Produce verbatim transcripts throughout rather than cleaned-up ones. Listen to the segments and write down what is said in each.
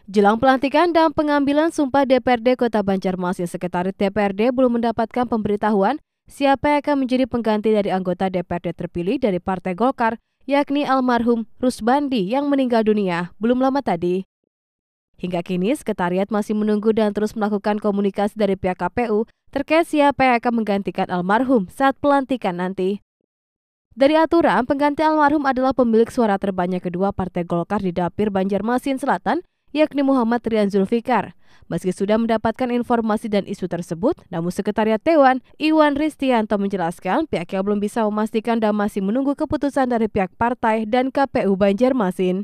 Jelang pelantikan dan pengambilan sumpah D P R D Kota Banjarmasin, Sekretariat D P R D belum mendapatkan pemberitahuan siapa yang akan menjadi pengganti dari anggota D P R D terpilih dari Partai Golkar, yakni almarhum Rusbandi yang meninggal dunia belum lama tadi. Hingga kini, Sekretariat masih menunggu dan terus melakukan komunikasi dari pihak K P U terkait siapa yang akan menggantikan almarhum saat pelantikan nanti. Dari aturan, pengganti almarhum adalah pemilik suara terbanyak kedua Partai Golkar di Dapil Banjarmasin Selatan, yakni Muhammad Rian Zulfikar. Meski sudah mendapatkan informasi dan isu tersebut, namun Sekretariat Dewan, Iwan Ristianto menjelaskan pihaknya belum bisa memastikan dan masih menunggu keputusan dari pihak partai dan K P U Banjarmasin.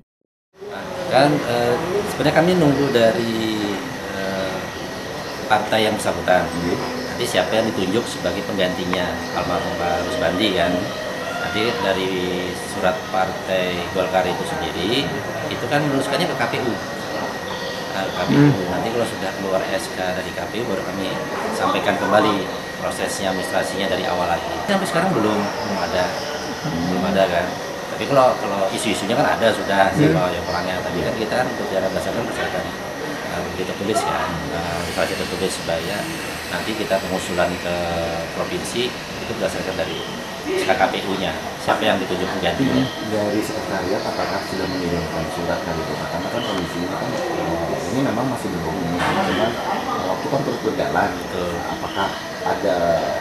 Kan eh, sebenarnya kami nunggu dari eh, partai yang bersangkutan. Nanti siapa yang ditunjuk sebagai penggantinya almarhum Pak Rusbandi kan. Nanti dari surat partai Golkar itu sendiri, itu kan meneruskannya ke K P U. Nah, K P U. Hmm. Nanti kalau sudah keluar S K dari K P U baru kami sampaikan kembali prosesnya, administrasinya dari awal lagi. Sampai sekarang belum belum ada, hmm. belum ada kan. Tapi kalau kalau isu-isunya kan ada sudah siapa hmm. yang orangnya. Tapi kan kita kan berbicara berdasarkan berdasarkan uh, begitu tulis kan, uh, misalnya tertulis supaya nanti kita pengusulan ke provinsi itu berdasarkan dari K P U-nya, siapa yang ditunjuk penggantinya. Dari sekretariat apakah sudah mengirimkan surat kali itu? Karena kan kondisinya kan ini memang masih belum, cuman waktu kan terus berjalan. Apakah ada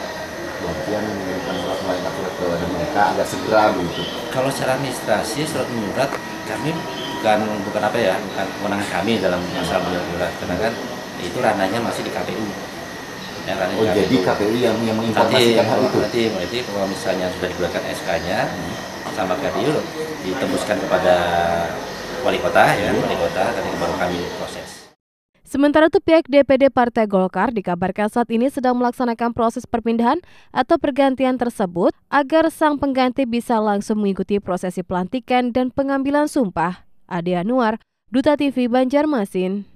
bagian mengirimkan surat melayangkan surat ke mereka agak segera begitu? Kalau secara administrasi surat menyurat kami bukan bukan apa ya, bukan kewenangan kami dalam masalah menyurat, karena kan itu ranahnya masih di K P U. Ya, oh K P U. Jadi K P U yang, yang menginformasikan hal itu? Nanti, nanti kalau misalnya sudah dikeluarkan S K-nya hmm. sama K P U ditembuskan kepada wali kota, ya wali kota, nanti baru kami proses. Sementara itu pihak D P D Partai Golkar dikabarkan saat ini sedang melaksanakan proses perpindahan atau pergantian tersebut agar sang pengganti bisa langsung mengikuti prosesi pelantikan dan pengambilan sumpah. Ade Anwar, Duta T V Banjarmasin.